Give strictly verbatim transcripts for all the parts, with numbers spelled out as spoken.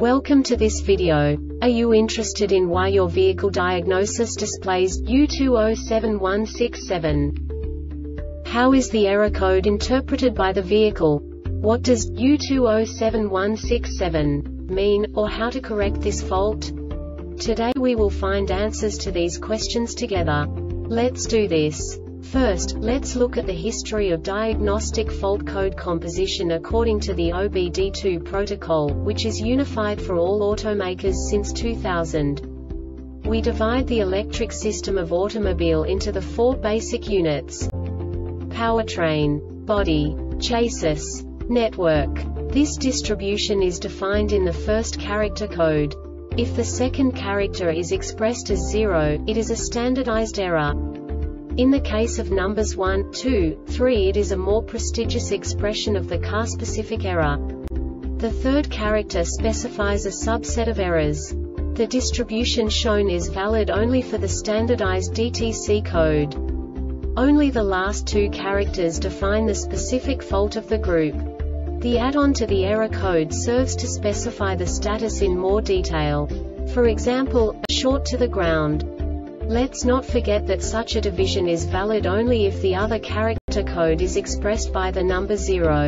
Welcome to this video. Are you interested in why your vehicle diagnosis displays U two zero seven one six seven? How is the error code interpreted by the vehicle? What does U two zero seven one six seven mean, or how to correct this fault? Today we will find answers to these questions together. Let's do this. First, let's look at the history of diagnostic fault code composition according to the O B D two protocol, which is unified for all automakers since two thousand. We divide the electric system of automobile into the four basic units: powertrain, body, chassis, network. This distribution is defined in the first character code. If the second character is expressed as zero, it is a standardized error. In the case of numbers one, two, three, it is a more prestigious expression of the car-specific error. The third character specifies a subset of errors. The distribution shown is valid only for the standardized D T C code. Only the last two characters define the specific fault of the group. The add-on to the error code serves to specify the status in more detail. For example, a short to the ground. Let's not forget that such a division is valid only if the other character code is expressed by the number zero.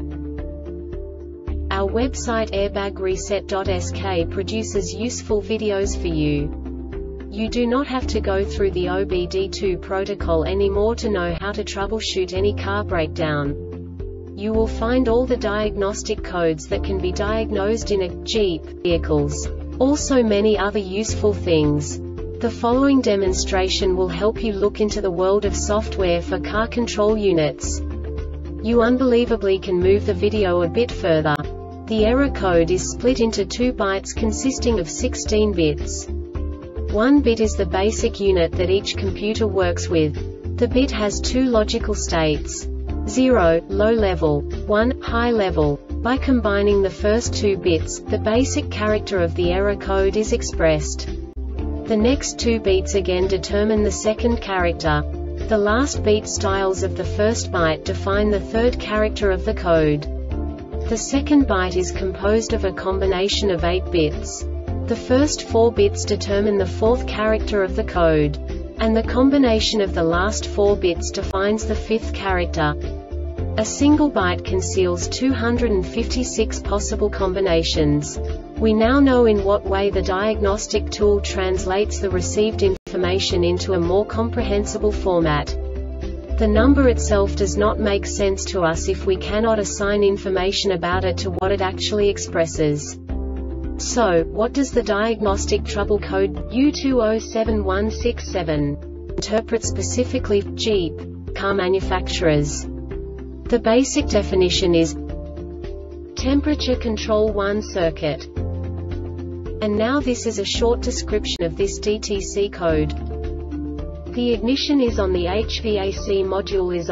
Our website airbag reset dot S K produces useful videos for you. You do not have to go through the O B D two protocol anymore to know how to troubleshoot any car breakdown. You will find all the diagnostic codes that can be diagnosed in a Jeep vehicles. Also many other useful things. The following demonstration will help you look into the world of software for car control units. You unbelievably can move the video a bit further. The error code is split into two bytes consisting of sixteen bits. One bit is the basic unit that each computer works with. The bit has two logical states: zero, low level, one, high level. By combining the first two bits, the basic character of the error code is expressed. The next two beats again determine the second character. The last beat styles of the first byte define the third character of the code. The second byte is composed of a combination of eight bits. The first four bits determine the fourth character of the code. And the combination of the last four bits defines the fifth character. A single byte conceals two hundred fifty-six possible combinations. We now know in what way the diagnostic tool translates the received information into a more comprehensible format. The number itself does not make sense to us if we cannot assign information about it to what it actually expresses. So, what does the diagnostic trouble code U two zero seven one six seven interpret specifically for Jeep car manufacturers? The basic definition is temperature control one circuit. And now this is a short description of this D T C code. The ignition is on, the H V A C module is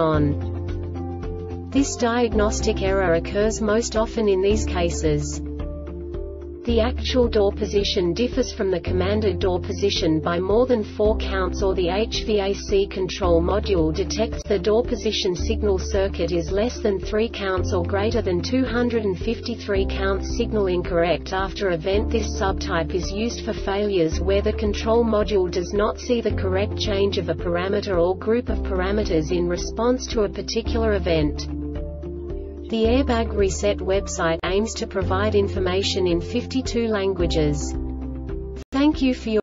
on. This diagnostic error occurs most often in these cases. The actual door position differs from the commanded door position by more than four counts, or the H V A C control module detects the door position signal circuit is less than three counts or greater than two hundred fifty-three counts signal incorrect after event. This subtype is used for failures where the control module does not see the correct change of a parameter or group of parameters in response to a particular event. The Airbag Reset website aims to provide information in fifty-two languages. Thank you for your